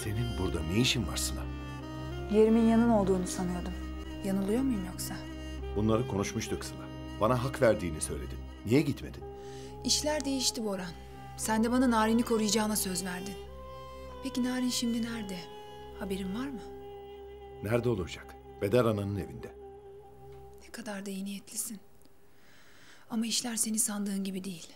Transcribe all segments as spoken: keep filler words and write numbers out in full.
Senin burada ne işin var Sıla? Yerimin yanın olduğunu sanıyordum. Yanılıyor muyum yoksa? Bunları konuşmuştuk Sıla. Bana hak verdiğini söyledin. Niye gitmedin? İşler değişti Boran. Sen de bana Narin'i koruyacağına söz verdin. Peki Narin şimdi nerede? Haberin var mı? Nerede olacak? Bedar Ana'nın evinde. Ne kadar da iyi niyetlisin. Ama işler senin sandığın gibi değil.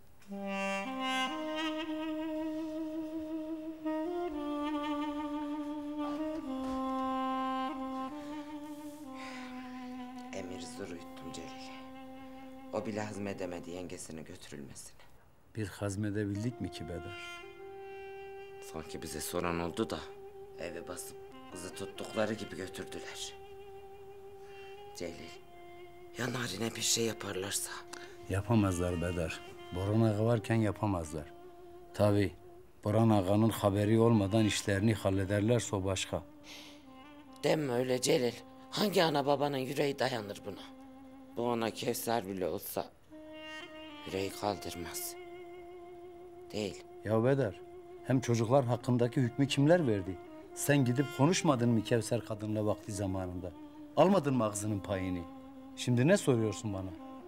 Emir zor uyuttum Celil'i. O bile hazmedemedi yengesine götürülmesini. Biz hazmedebildik mi ki Bedar? Sanki bize soran oldu da eve basıp kızı tuttukları gibi götürdüler. Celil, ya Narin'e bir şey yaparlarsa? Yapamazlar Bedar. Boran Ağa varken yapamazlar. Tabii Boran Ağa'nın haberi olmadan işlerini hallederlerse o başka. Deme öyle Celil. Hangi ana babanın yüreği dayanır buna? Bu ona Kevser bile olsa yüreği kaldırmaz. Değil. Ya Bedar, hem çocuklar hakkındaki hükmü kimler verdi? Sen gidip konuşmadın mı Kevser kadınla vakti zamanında? Almadın mı ağzının payını? Şimdi ne soruyorsun bana?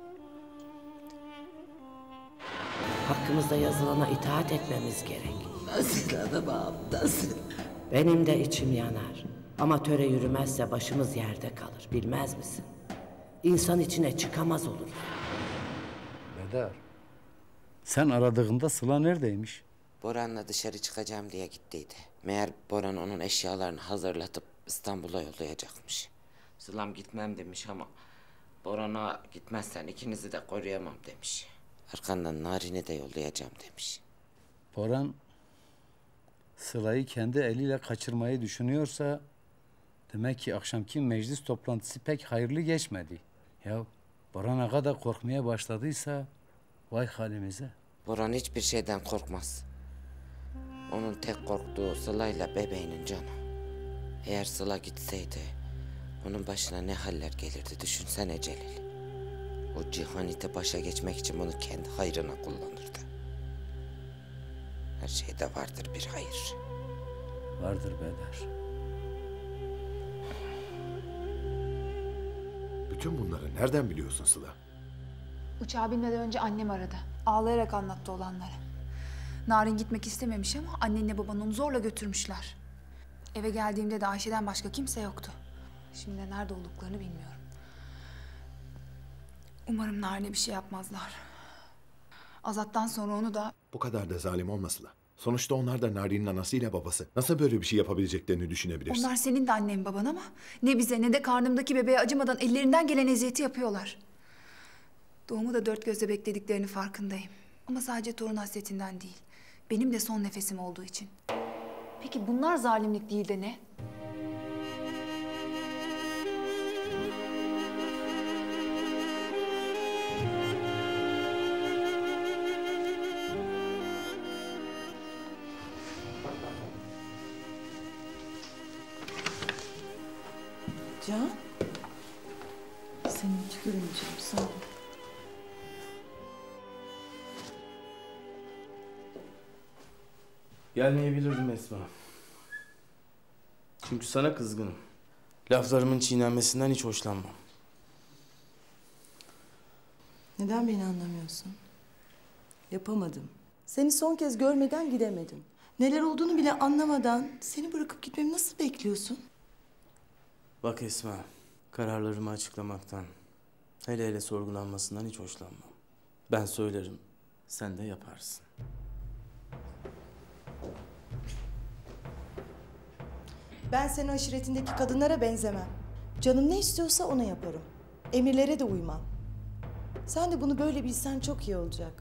Hakkımızda yazılana itaat etmemiz gerek. Nasıl adamım, nasıl? Benim de içim yanar. Ama töre yürümezse başımız yerde kalır. Bilmez misin? İnsan içine çıkamaz olur. Bedar, sen aradığında Sıla neredeymiş? Boran'la dışarı çıkacağım diye gittiydi. Meğer Boran onun eşyalarını hazırlatıp İstanbul'a yollayacakmış. Sılam gitmem demiş ama Boran'a gitmezsen ikinizi de koruyamam demiş. Arkandan Narin'i de yollayacağım demiş. Boran Sıla'yı kendi eliyle kaçırmayı düşünüyorsa demek ki akşamki meclis toplantısı pek hayırlı geçmedi. Ya Boran Ağa da korkmaya başladıysa vay halimize. Boran hiçbir şeyden korkmaz. Onun tek korktuğu Sıla'yla bebeğinin canı. Eğer Sıla gitseydi onun başına ne haller gelirdi düşünsene Celil. O cihanite başa geçmek için bunu kendi hayrına kullanırdı. Her şeyde vardır bir hayır. Vardır Bedar. Bütün bunları nereden biliyorsun Sıla? Uçağa binmeden önce annem aradı. Ağlayarak anlattı olanları. Narin gitmek istememiş ama annenle baban onu zorla götürmüşler. Eve geldiğimde de Ayşe'den başka kimse yoktu. Şimdi nerede olduklarını bilmiyorum. Umarım Narin'e bir şey yapmazlar. Azat'tan sonra onu da... Bu kadar da zalim olma Sıla. Sonuçta onlar da Narin'in anasıyla babası. Nasıl böyle bir şey yapabileceklerini düşünebilirsin? Onlar senin de annen baban ama ne bize ne de karnımdaki bebeğe acımadan ellerinden gelen eziyeti yapıyorlar. Doğumu da dört gözle beklediklerini farkındayım. Ama sadece torun hasretinden değil. Benim de son nefesim olduğu için. Peki bunlar zalimlik değil de ne? Can, senin tükürüneceğim, sağ ol. Gelmeyebilirdim Esma. Çünkü sana kızgınım. Laflarımın çiğnenmesinden hiç hoşlanmam. Neden beni anlamıyorsun? Yapamadım. Seni son kez görmeden gidemedim. Neler olduğunu bile anlamadan seni bırakıp gitmemi nasıl bekliyorsun? Bak Esma, kararlarımı açıklamaktan, hele hele sorgulanmasından hiç hoşlanmam. Ben söylerim, sen de yaparsın. Ben senin aşiretindeki kadınlara benzemem. Canım ne istiyorsa ona yaparım. Emirlere de uymam. Sen de bunu böyle bilsen çok iyi olacak.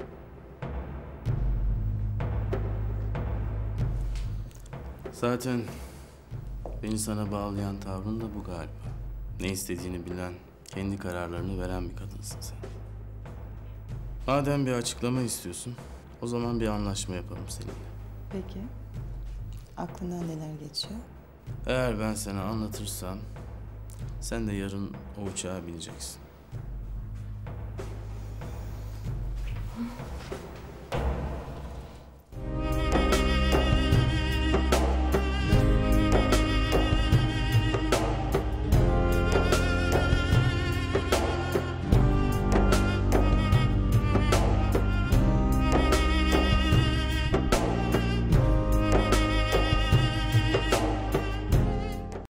Zaten beni sana bağlayan tavrın da bu galiba. Ne istediğini bilen, kendi kararlarını veren bir kadınsın sen. Madem bir açıklama istiyorsun, o zaman bir anlaşma yapalım seninle. Peki. Aklından neler geçiyor? Eğer ben sana anlatırsam, sen de yarın o uçağa bineceksin.